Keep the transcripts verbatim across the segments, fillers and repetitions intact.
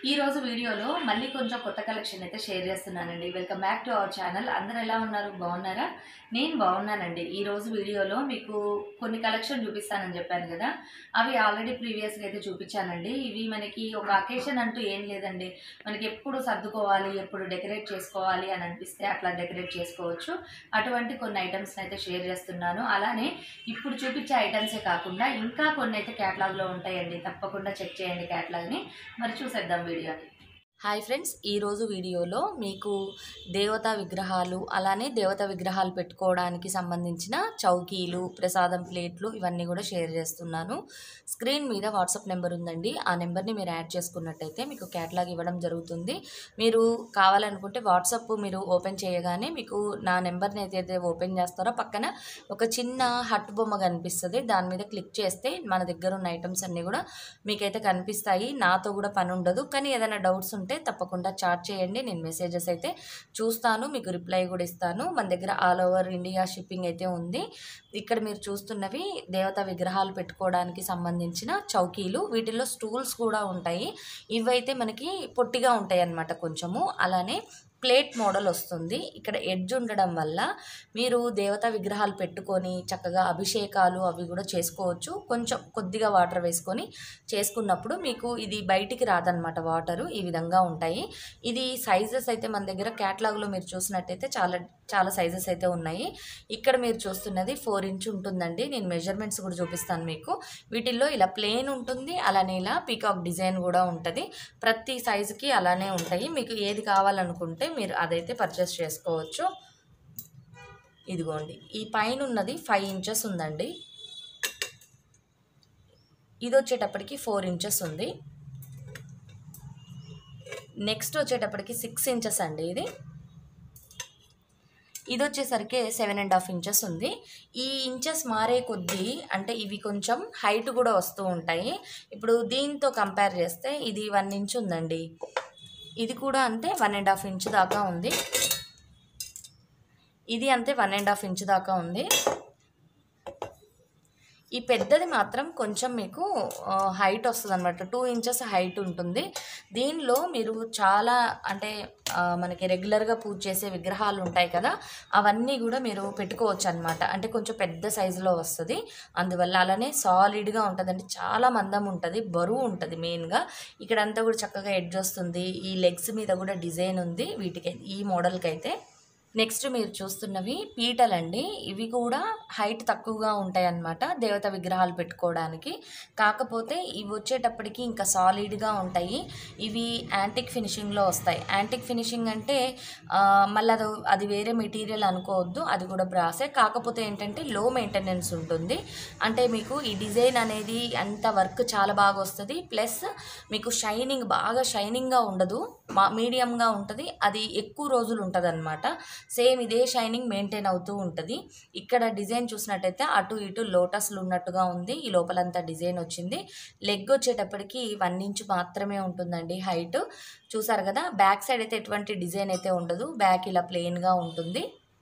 ఈ రోజు వీడియోలో మళ్ళీ కొంచెం కొత్త కలెక్షన్ అయితే షేర్ చేస్తున్నానండి. Welcome back to our channel. అందరూ ఎలా ఉన్నారు? బాగున్నారా? నేను బాగున్నానండి. ఈ రోజు వీడియోలో మీకు కొన్ని కలెక్షన్ చూపిస్తానని చెప్పాను కదా, అవి ఆల్రెడీ ప్రీవియస్గా అయితే చూపించానండి. ఇవి మనకి ఒక అకేషన్ అంటూ ఏం లేదండి. మనకి ఎప్పుడు సర్దుకోవాలి, ఎప్పుడు డెకరేట్ చేసుకోవాలి అని అనిపిస్తే అట్లా డెకరేట్ చేసుకోవచ్చు. అటువంటి కొన్ని ఐటమ్స్ అయితే షేర్ చేస్తున్నాను. అలానే ఇప్పుడు చూపించే ఐటమ్సే కాకుండా ఇంకా కొన్ని అయితే క్యాటలాగ్లో ఉంటాయండి. తప్పకుండా చెక్ చేయండి క్యాటలాగ్ని. మరి చూసేద్దాం వీడియోని. హాయ్ ఫ్రెండ్స్, ఈరోజు వీడియోలో మీకు దేవతా విగ్రహాలు, అలానే దేవతా విగ్రహాలు పెట్టుకోవడానికి సంబంధించిన చౌకీలు, ప్రసాదం ప్లేట్లు ఇవన్నీ కూడా షేర్ చేస్తున్నాను. స్క్రీన్ మీద వాట్సాప్ నెంబర్ ఉందండి. ఆ నెంబర్ని మీరు యాడ్ చేసుకున్నట్టయితే మీకు క్యాటలాగ్ ఇవ్వడం జరుగుతుంది. మీరు కావాలనుకుంటే వాట్సాప్ మీరు ఓపెన్ చేయగానే మీకు నా నెంబర్ని అయితే ఓపెన్ చేస్తారో పక్కన ఒక చిన్న హట్ బొమ్మ కనిపిస్తుంది. దాని మీద క్లిక్ చేస్తే మన దగ్గర ఉన్న ఐటమ్స్ అన్నీ కూడా మీకైతే కనిపిస్తాయి. నాతో కూడా పని ఉండదు. కానీ ఏదైనా డౌట్స్ ఉంటే తప్పకుండా చాట్ చేయండి. నేను మెసేజెస్ అయితే చూస్తాను, మీకు రిప్లై కూడా ఇస్తాను. మన దగ్గర ఆల్ ఓవర్ ఇండియా షిప్పింగ్ అయితే ఉంది. ఇక్కడ మీరు చూస్తున్నవి దేవతా విగ్రహాలు పెట్టుకోవడానికి సంబంధించిన చౌకీలు. వీటిల్లో స్టూల్స్ కూడా ఉంటాయి. ఇవైతే మనకి పొట్టిగా ఉంటాయి అన్నమాట కొంచెము. అలానే ప్లేట్ మోడల్ వస్తుంది. ఇక్కడ ఎడ్జ్ ఉండడం వల్ల మీరు దేవతా విగ్రహాలు పెట్టుకొని చక్కగా అభిషేకాలు అవి కూడా చేసుకోవచ్చు. కొంచెం కొద్దిగా వాటర్ వేసుకొని చేసుకున్నప్పుడు మీకు ఇది బయటికి రాదనమాట. వాటరు ఈ విధంగా ఉంటాయి. ఇది సైజెస్ అయితే మన దగ్గర క్యాటలాగ్లో మీరు చూసినట్టయితే చాలా చాలా సైజెస్ అయితే ఉన్నాయి. ఇక్కడ మీరు చూస్తున్నది ఫోర్ ఇంచ్ ఉంటుందండి. నేను మెజర్మెంట్స్ కూడా చూపిస్తాను మీకు. వీటిల్లో ఇలా ప్లేన్ ఉంటుంది, అలానే ఇలా పీకాక్ డిజైన్ కూడా ఉంటుంది. ప్రతి సైజుకి అలానే ఉంటాయి. మీకు ఏది కావాలనుకుంటే మీరు అదైతే పర్చేస్ చేసుకోవచ్చు. ఇదిగోండి, ఈ పైన ఉన్నది ఫైవ్ ఇంచెస్ ఉందండి. ఇది వచ్చేటప్పటికి ఫోర్ ఇంచెస్ ఉంది. నెక్స్ట్ వచ్చేటప్పటికి సిక్స్ ఇంచెస్ అండి. ఇది ఇది వచ్చేసరికి సెవెన్ అండ్ హాఫ్ ఇంచెస్ ఉంది. ఈ ఇంచెస్ మారే కొద్దీ అంటే ఇవి కొంచెం హైట్ కూడా వస్తూ ఉంటాయి. ఇప్పుడు దీంతో కంపేర్ చేస్తే ఇది వన్ ఇంచ్ ఉందండి. ఇది కూడా అంతే వన్ అండ్ హాఫ్ ఇంచ్ దాకా ఉంది. ఇది అంతే వన్ అండ్ హాఫ్ ఇంచ్ దాకా ఉంది. ఈ పెద్దది మాత్రం కొంచెం మీకు హైట్ వస్తుంది అనమాట. టూ ఇంచెస్ హైట్ ఉంటుంది. దీనిలో మీరు చాలా అంటే మనకి రెగ్యులర్గా పూజ చేసే విగ్రహాలు ఉంటాయి కదా, అవన్నీ కూడా మీరు పెట్టుకోవచ్చు అనమాట. అంటే కొంచెం పెద్ద సైజులో వస్తుంది. అందువల్ల అలానే సాలిడ్గా ఉంటుంది. అంటే చాలా మందం ఉంటుంది, బరువు ఉంటుంది. మెయిన్గా ఇక్కడంతా కూడా చక్కగా ఎడ్జ్ వస్తుంది. ఈ లెగ్స్ మీద కూడా డిజైన్ ఉంది వీటికి, ఈ మోడల్కి అయితే. నెక్స్ట్ మీరు చూస్తున్నవి పీటలండి. ఇవి కూడా హైట్ తక్కువగా ఉంటాయి అన్నమాట దేవత విగ్రహాలు పెట్టుకోవడానికి. కాకపోతే ఇవి వచ్చేటప్పటికి ఇంకా సాలిడ్గా ఉంటాయి. ఇవి యాంటిక్ ఫినిషింగ్లో వస్తాయి. యాంటిక్ ఫినిషింగ్ అంటే మళ్ళీ అది అది వేరే మెటీరియల్ అనుకోవద్దు, అది కూడా బ్రాసే. కాకపోతే ఏంటంటే లో మెయింటెనెన్స్ ఉంటుంది. అంటే మీకు ఈ డిజైన్ అనేది అంత వర్క్ చాలా బాగా వస్తుంది. ప్లస్ మీకు షైనింగ్ బాగా షైనింగ్గా ఉండదు, మా మీడియంగా ఉంటుంది. అది ఎక్కువ రోజులు ఉంటుంది అన్నమాట. సేమ్ ఇదే షైనింగ్ మెయింటైన్ అవుతూ ఉంటుంది. ఇక్కడ డిజైన్ చూసినట్టయితే అటు ఇటు లోటస్లు ఉన్నట్టుగా ఉంది. ఈ లోపలంతా డిజైన్ వచ్చింది. లెగ్ వచ్చేటప్పటికి వన్ ఇంచ్ మాత్రమే ఉంటుందండి హైట్. చూసారు కదా, బ్యాక్ సైడ్ అయితే ఎటువంటి డిజైన్ అయితే ఉండదు. బ్యాక్ ఇలా ప్లెయిన్గా ఉంటుంది.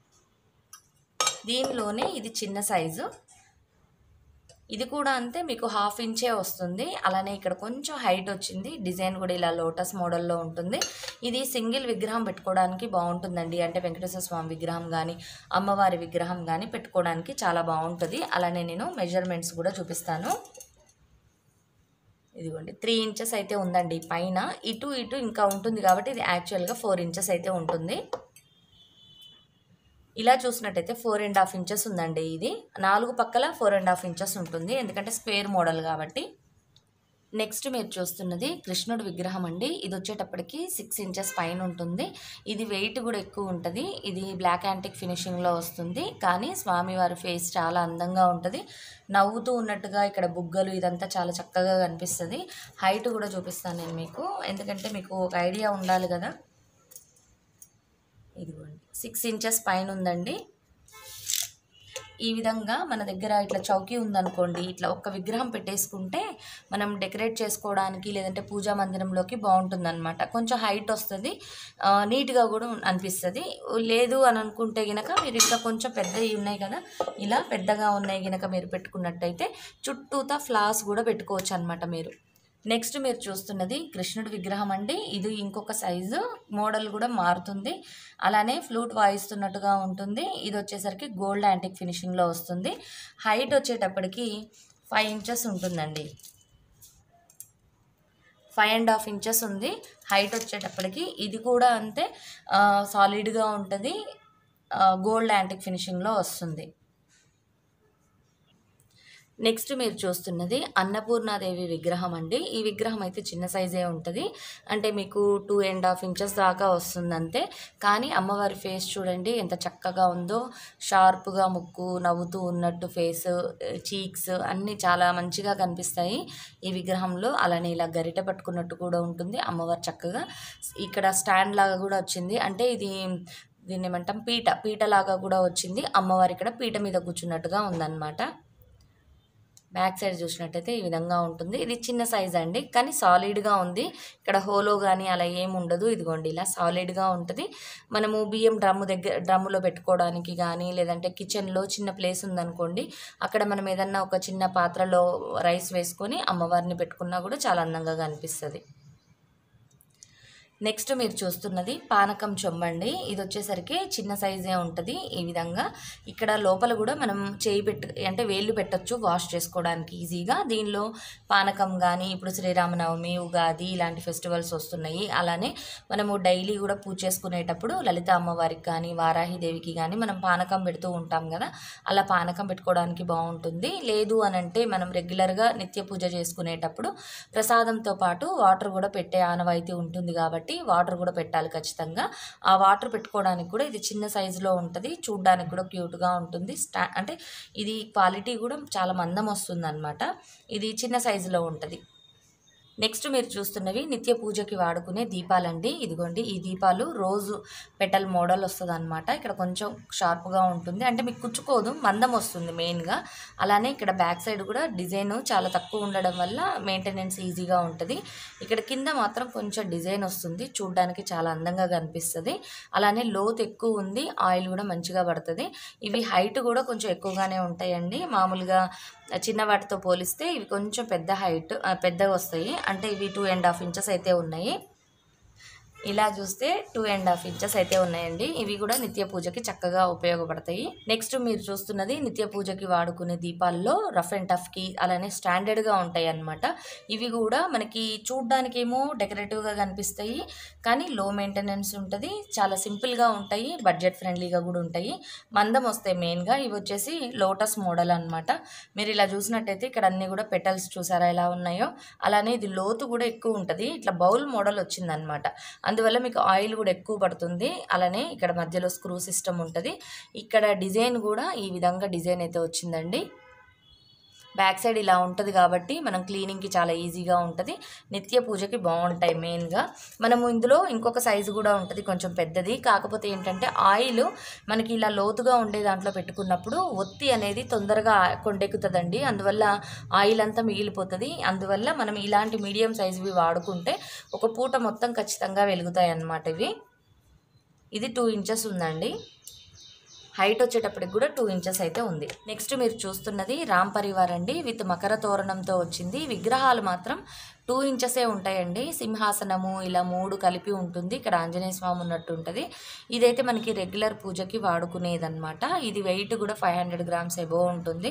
దీనిలోనే ఇది చిన్న సైజు. ఇది కూడా అంతే మీకు హాఫ్ ఇంచే వస్తుంది. అలానే ఇక్కడ కొంచెం హైట్ వచ్చింది. డిజైన్ కూడా ఇలా లోటస్ మోడల్లో ఉంటుంది. ఇది సింగిల్ విగ్రహం పెట్టుకోవడానికి బాగుంటుందండి. అంటే వెంకటేశ్వర స్వామి విగ్రహం కానీ అమ్మవారి విగ్రహం కానీ పెట్టుకోవడానికి చాలా బాగుంటుంది. అలానే నేను మెజర్మెంట్స్ కూడా చూపిస్తాను. ఇదిగోండి, త్రీ ఇంచెస్ అయితే ఉందండి పైన. ఇటు ఇటు ఇంకా ఉంటుంది కాబట్టి ఇది యాక్చువల్గా ఫోర్ ఇంచెస్ అయితే ఉంటుంది. ఇలా చూసినట్టయితే ఫోర్ అండ్ హాఫ్ ఇంచెస్ ఉందండి. ఇది నాలుగు పక్కల ఫోర్ అండ్ హాఫ్ ఇంచెస్ ఉంటుంది, ఎందుకంటే స్క్వేర్ మోడల్ కాబట్టి. నెక్స్ట్ మీరు చూస్తున్నది కృష్ణుడి విగ్రహం అండి. ఇది వచ్చేటప్పటికి సిక్స్ ఇంచెస్ పైన ఉంటుంది. ఇది వెయిట్ కూడా ఎక్కువ ఉంటుంది. ఇది బ్లాక్ యాంటిక్ ఫినిషింగ్లో వస్తుంది. కానీ స్వామివారి ఫేస్ చాలా అందంగా ఉంటుంది. నవ్వుతూ ఉన్నట్టుగా ఇక్కడ బుగ్గలు ఇదంతా చాలా చక్కగా కనిపిస్తుంది. హైట్ కూడా చూపిస్తాను నేను మీకు, ఎందుకంటే మీకు ఒక ఐడియా ఉండాలి కదా. ఇదిగోండి, సిక్స్ ఇంచెస్ పైన ఉందండి. ఈ విధంగా మన దగ్గర ఇట్లా చౌకీ ఉందనుకోండి, ఇట్లా ఒక్క విగ్రహం పెట్టేసుకుంటే మనం డెకరేట్ చేసుకోవడానికి లేదంటే పూజా మందిరంలోకి బాగుంటుందన్నమాట. కొంచెం హైట్ వస్తుంది, నీట్గా కూడా అనిపిస్తుంది. లేదు అని అనుకుంటే కనుక మీరు ఇంకా కొంచెం పెద్దవి ఉన్నాయి కదా, ఇలా పెద్దగా ఉన్నాయి కనుక మీరు పెట్టుకున్నట్టయితే చుట్టూతా ఫ్లవర్స్ కూడా పెట్టుకోవచ్చు అనమాట మీరు. నెక్స్ట్ మీరు చూస్తున్నది కృష్ణుడి విగ్రహం అండి. ఇది ఇంకొక సైజు, మోడల్ కూడా మారుతుంది. అలానే ఫ్లూట్ వాయిస్తున్నట్టుగా ఉంటుంది. ఇది వచ్చేసరికి గోల్డ్ యాంటిక్ ఫినిషింగ్లో వస్తుంది. హైట్ వచ్చేటప్పటికి ఫైవ్ ఇంచెస్ ఉంటుందండి. ఫైవ్ అండ్ హాఫ్ ఇంచెస్ ఉంది హైట్ వచ్చేటప్పటికి. ఇది కూడా అంతే సాలిడ్గా ఉంటుంది. గోల్డ్ యాంటిక్ ఫినిషింగ్లో వస్తుంది. నెక్స్ట్ మీరు చూస్తున్నది అన్నపూర్ణాదేవి విగ్రహం అండి. ఈ విగ్రహం అయితే చిన్న సైజే ఉంటుంది. అంటే మీకు టూ అండ్ హాఫ్ ఇంచెస్ దాకా వస్తుంది అంతే. కానీ అమ్మవారి ఫేస్ చూడండి ఎంత చక్కగా ఉందో. షార్ప్గా ముక్కు, నవ్వుతూ ఉన్నట్టు ఫేస్, చీక్స్ అన్నీ చాలా మంచిగా కనిపిస్తాయి ఈ విగ్రహంలో. అలానే ఇలా గరిట పట్టుకున్నట్టు కూడా ఉంటుంది. అమ్మవారు చక్కగా ఇక్కడ స్టాండ్ లాగా కూడా వచ్చింది. అంటే ఇది దీన్ని ఏమంటాం, పీట పీట లాగా కూడా వచ్చింది. అమ్మవారి ఇక్కడ పీట మీద కూర్చున్నట్టుగా ఉందన్నమాట. బ్యాక్ సైడ్ చూసినట్టయితే ఈ విధంగా ఉంటుంది. ఇది చిన్న సైజ్ అండి, కానీ సాలిడ్గా ఉంది. ఇక్కడ హోలో కానీ అలా ఏమి ఉండదు. ఇదిగోండి ఇలా సాలిడ్గా ఉంటుంది. మనము బియ్యం డ్రమ్ము దగ్గర డ్రమ్ములో పెట్టుకోవడానికి కానీ, లేదంటే కిచెన్లో చిన్న ప్లేస్ ఉందనుకోండి, అక్కడ మనం ఏదన్నా ఒక చిన్న పాత్రలో రైస్ వేసుకొని అమ్మవారిని పెట్టుకున్నా కూడా చాలా అందంగా కనిపిస్తుంది. నెక్స్ట్ మీరు చూస్తున్నది పానకం చెంబండి. ఇది వచ్చేసరికి చిన్న సైజే ఉంటుంది. ఈ విధంగా ఇక్కడ లోపల కూడా మనం చేయి పెట్టు అంటే వేళ్ళు పెట్టచ్చు వాష్ చేసుకోవడానికి ఈజీగా. దీనిలో పానకం కానీ, ఇప్పుడు శ్రీరామనవమి, ఉగాది ఇలాంటి ఫెస్టివల్స్ వస్తున్నాయి. అలానే మనము డైలీ కూడా పూజ చేసుకునేటప్పుడు లలిత అమ్మవారికి కానీ, వారాహిదేవికి కానీ మనం పానకం పెడుతూ ఉంటాం కదా, అలా పానకం పెట్టుకోవడానికి బాగుంటుంది. లేదు అని అంటే మనం రెగ్యులర్గా నిత్య పూజ చేసుకునేటప్పుడు ప్రసాదంతో పాటు వాటర్ కూడా పెట్టే ఆనవాయితీ ఉంటుంది కాబట్టి వాటర్ కూడా పెట్టాలి ఖచ్చితంగా. ఆ వాటర్ పెట్టుకోవడానికి కూడా ఇది చిన్న సైజులో ఉంటుంది. చూడ్డానికి కూడా క్యూట్గా ఉంటుంది. స్టా అంటే ఇది క్వాలిటీ కూడా చాలా మందం వస్తుంది అన్నమాట. ఇది చిన్న సైజులో ఉంటుంది. నెక్స్ట్ మీరు చూస్తున్నవి నిత్య పూజకి వాడుకునే దీపాలండి. ఇదిగోండి ఈ దీపాలు రోజు పెటల్ మోడల్ వస్తుంది అనమాట. ఇక్కడ కొంచెం షార్ప్గా ఉంటుంది, అంటే మీకు కుచ్చుకోదు, మందం వస్తుంది మెయిన్గా. అలానే ఇక్కడ బ్యాక్ సైడ్ కూడా డిజైన్ చాలా తక్కువ ఉండడం వల్ల మెయింటెనెన్స్ ఈజీగా ఉంటుంది. ఇక్కడ కింద మాత్రం కొంచెం డిజైన్ వస్తుంది, చూడడానికి చాలా అందంగా కనిపిస్తుంది. అలానే లోతు ఎక్కువ ఉంది, ఆయిల్ కూడా మంచిగా పడుతుంది. ఇవి హైట్ కూడా కొంచెం ఎక్కువగానే ఉంటాయండి. మామూలుగా చిన్న వాటితో పోలిస్తే ఇవి కొంచెం పెద్ద హైట్ పెద్దగా వస్తాయి. అంటే ఇవి టూ అండ్ హాఫ్ ఇంచెస్ అయితే ఉన్నాయి. ఇలా చూస్తే టూ అండ్ హాఫ్ ఇంచెస్ అయితే ఉన్నాయండి. ఇవి కూడా నిత్య పూజకి చక్కగా ఉపయోగపడతాయి. నెక్స్ట్ మీరు చూస్తున్నది నిత్య పూజకి వాడుకునే దీపాల్లో రఫ్ అండ్ టఫ్కి అలానే స్టాండర్డ్గా ఉంటాయి అన్నమాట. ఇవి కూడా మనకి చూడ్డానికి ఏమో డెకరేటివ్గా కనిపిస్తాయి, కానీ లో మెయింటెనెన్స్ ఉంటుంది, చాలా సింపుల్గా ఉంటాయి, బడ్జెట్ ఫ్రెండ్లీగా కూడా ఉంటాయి. మందం వస్తాయి మెయిన్గా. ఇవి వచ్చేసి లోటస్ మోడల్ అనమాట. మీరు ఇలా చూసినట్టయితే ఇక్కడ అన్నీ కూడా పెటల్స్ చూసారా ఎలా ఉన్నాయో. అలానే ఇది లోతు కూడా ఎక్కువ ఉంటుంది, ఇట్లా బౌల్ మోడల్ వచ్చిందనమాట. అందువల్ల మీకు ఆయిల్ కూడా ఎక్కువ పడుతుంది. అలానే ఇక్కడ మధ్యలో స్క్రూ సిస్టమ్ ఉంటుంది. ఇక్కడ డిజైన్ కూడా ఈ విధంగా డిజైన్ అయితే వచ్చిందండి. బ్యాక్ సైడ్ ఇలా ఉంటుంది కాబట్టి మనం క్లీనింగ్కి చాలా ఈజీగా ఉంటుంది. నిత్య పూజకి బాగుంటాయి మెయిన్గా. మనము ఇందులో ఇంకొక సైజు కూడా ఉంటుంది, కొంచెం పెద్దది. కాకపోతే ఏంటంటే ఆయిల్ మనకి ఇలా లోతుగా ఉండే దాంట్లో పెట్టుకున్నప్పుడు ఒత్తి అనేది తొందరగా కొండెక్కుతుందండి. అందువల్ల ఆయిల్ అంతా మిగిలిపోతుంది. అందువల్ల మనం ఇలాంటి మీడియం సైజువి వాడుకుంటే ఒక పూట మొత్తం ఖచ్చితంగా వెలుగుతాయి అన్నమాట. ఇవి ఇది టూ ఇంచెస్ ఉందండి. హైట్ వచ్చేటప్పటికి కూడా టూ ఇంచెస్ అయితే ఉంది. నెక్స్ట్ మీరు చూస్తున్నది రామ్ పరివార్ అండి, విత్ మకర తోరణంతో వచ్చింది. విగ్రహాలు మాత్రం టూ ఇంచెసే ఉంటాయండి. సింహాసనము ఇలా మూడు కలిపి ఉంటుంది. ఇక్కడ ఆంజనేయ స్వామి ఉన్నట్టు ఉంటుంది. ఇదైతే మనకి రెగ్యులర్ పూజకి వాడుకునేదన్నమాట. ఇది వెయిట్ కూడా ఫైవ్ హండ్రెడ్ గ్రామ్స్ ఎబో ఉంటుంది.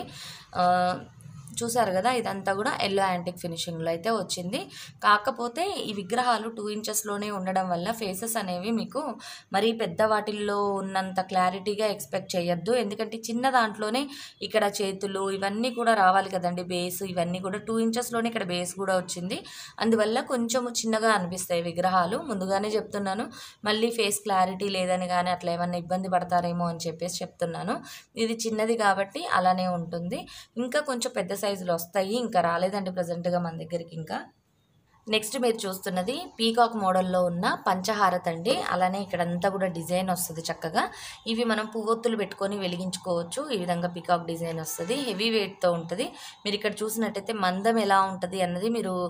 చూసారు కదా, ఇదంతా కూడా ఎల్లో యాంటిక్ ఫినిషింగ్లో అయితే వచ్చింది. కాకపోతే ఈ విగ్రహాలు టూ ఇంచెస్లోనే ఉండడం వల్ల ఫేసెస్ అనేవి మీకు మరీ పెద్ద వాటిల్లో ఉన్నంత క్లారిటీగా ఎక్స్పెక్ట్ చేయొద్దు. ఎందుకంటే చిన్న దాంట్లోనే ఇక్కడ చేతులు ఇవన్నీ కూడా రావాలి కదండి, బేస్ ఇవన్నీ కూడా టూ ఇంచెస్లోనే ఇక్కడ బేస్ కూడా వచ్చింది. అందువల్ల కొంచెం చిన్నగా అనిపిస్తాయి విగ్రహాలు. ముందుగానే చెప్తున్నాను, మళ్ళీ ఫేస్ క్లారిటీ లేదని కానీ అట్లా ఏమన్నా ఇబ్బంది పడతారేమో అని చెప్పేసి చెప్తున్నాను. ఇది చిన్నది కాబట్టి అలానే ఉంటుంది. ఇంకా కొంచెం పెద్ద సైజులో వస్తాయి, ఇంకా రాలేదండి ప్రజెంట్గా మన దగ్గరికి. ఇంకా నెక్స్ట్ మీరు చూస్తున్నది పీకాక్ మోడల్లో ఉన్న పంచహారత్ అండి. అలానే ఇక్కడంతా కూడా డిజైన్ వస్తుంది చక్కగా. ఇవి మనం పువ్వొత్తులు పెట్టుకొని వెలిగించుకోవచ్చు. ఈ విధంగా పీకాక్ డిజైన్ వస్తుంది, హెవీ వెయిట్తో ఉంటుంది. మీరు ఇక్కడ చూసినట్టయితే మందం ఎలా ఉంటుంది అన్నది మీరు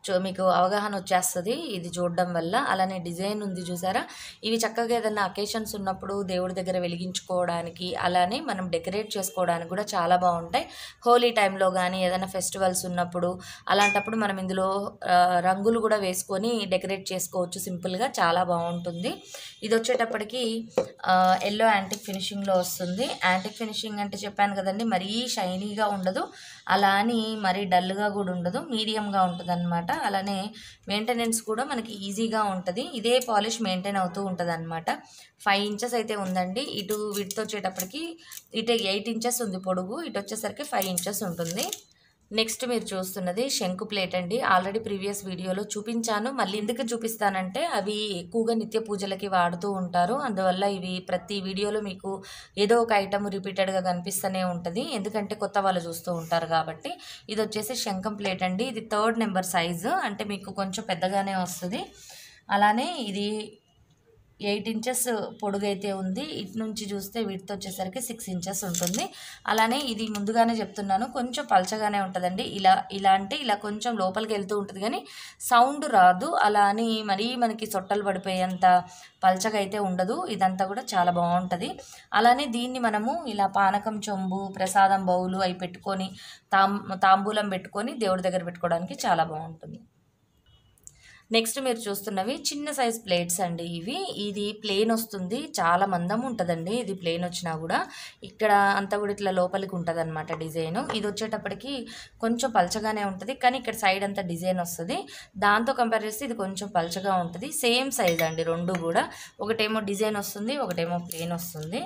చూ మీకు అవగాహన వచ్చేస్తుంది ఇది చూడడం వల్ల. అలానే డిజైన్ ఉంది చూసారా, ఇవి చక్కగా ఏదైనా అకేషన్స్ ఉన్నప్పుడు దేవుడి దగ్గర వెలిగించుకోవడానికి, అలానే మనం డెకరేట్ చేసుకోవడానికి కూడా చాలా బాగుంటాయి. హోలీ టైంలో కానీ ఏదైనా ఫెస్టివల్స్ ఉన్నప్పుడు అలాంటప్పుడు మనం ఇందులో రంగులు కూడా వేసుకొని డెకరేట్ చేసుకోవచ్చు సింపుల్గా, చాలా బాగుంటుంది. ఇది వచ్చేటప్పటికి ఎల్లో యాంటిక్ ఫినిషింగ్లో వస్తుంది. యాంటిక్ ఫినిషింగ్ అంటే చెప్పాను కదండి, మరీ షైనీగా ఉండదు, అలా అని మరీ డల్గా కూడా ఉండదు, మీడియంగా ఉంటుంది అనమాట. అలానే మెయింటెనెన్స్ కూడా మనకి ఈజీగా ఉంటుంది. ఇదే పాలిష్ మెయింటైన్ అవుతూ ఉంటుంది అనమాట. ఫైవ్ ఇంచెస్ అయితే ఉందండి. ఇటు వీటితో వచ్చేటప్పటికి ఇటు ఎయిట్ ఇంచెస్ ఉంది పొడుగు, ఇటు వచ్చేసరికి ఫైవ్ ఇంచెస్ ఉంటుంది. నెక్స్ట్ మీరు చూస్తున్నది శంకు ప్లేట్ అండి. ఆల్రెడీ ప్రీవియస్ వీడియోలో చూపించాను, మళ్ళీ ఎందుకు చూపిస్తానంటే అవి ఎక్కువగా నిత్య పూజలకి వాడుతూ ఉంటారు, అందువల్ల ఇవి ప్రతి వీడియోలో మీకు ఏదో ఒక ఐటమ్ రిపీటెడ్గా కనిపిస్తూనే ఉంటుంది, ఎందుకంటే కొత్త వాళ్ళు చూస్తూ ఉంటారు కాబట్టి. ఇది వచ్చేసి శంఖం ప్లేట్ అండి. ఇది థర్డ్ నెంబర్ సైజు, అంటే మీకు కొంచెం పెద్దగానే వస్తుంది. అలానే ఇది ఎయిట్ ఇంచెస్ పొడుగైతే ఉంది. ఇటు నుంచి చూస్తే వీటితో వచ్చేసరికి సిక్స్ ఇంచెస్ ఉంటుంది. అలానే ఇది ముందుగానే చెప్తున్నాను, కొంచెం పలచగానే ఉంటుందండి. ఇలా ఇలా అంటే ఇలా కొంచెం లోపలికి వెళ్తూ ఉంటుంది కానీ సౌండ్ రాదు, అలా అని మరీ మనకి సొట్టలు పడిపోయేంత పలచగా అయితే ఉండదు. ఇదంతా కూడా చాలా బాగుంటుంది. అలానే దీన్ని మనము ఇలా పానకం చెంబు, ప్రసాదం బౌలు అవి పెట్టుకొని తాం తాంబూలం పెట్టుకొని దేవుడి దగ్గర పెట్టుకోవడానికి చాలా బాగుంటుంది. నెక్స్ట్ మీరు చూస్తున్నవి చిన్న సైజ్ ప్లేట్స్ అండి. ఇవి ఇది ప్లేన్ వస్తుంది, చాలా మందం ఉంటుందండి. ఇది ప్లేన్ వచ్చినా కూడా ఇక్కడ అంతా కూడా ఇట్లా లోపలికి ఉంటుంది అనమాట డిజైన్. ఇది వచ్చేటప్పటికి కొంచెం పలచగానే ఉంటుంది, కానీ ఇక్కడ సైడ్ అంతా డిజైన్ వస్తుంది. దాంతో కంపేర్ చేస్తే ఇది కొంచెం పలచగా ఉంటుంది. సేమ్ సైజ్ అండి రెండు కూడా, ఒకటేమో డిజైన్ వస్తుంది, ఒకటేమో ప్లేన్ వస్తుంది.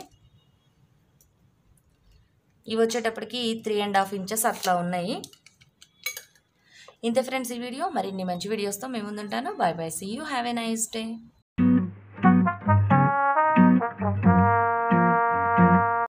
ఇవి వచ్చేటప్పటికి త్రీ అండ్ హాఫ్ ఇంచెస్ అట్లా ఉన్నాయి. ఇంతే ఫ్రెండ్స్ ఈ వీడియో. మరిన్ని మంచి వీడియోస్తో మేము ముందుంటాను. Bye bye, see you, have a nice day.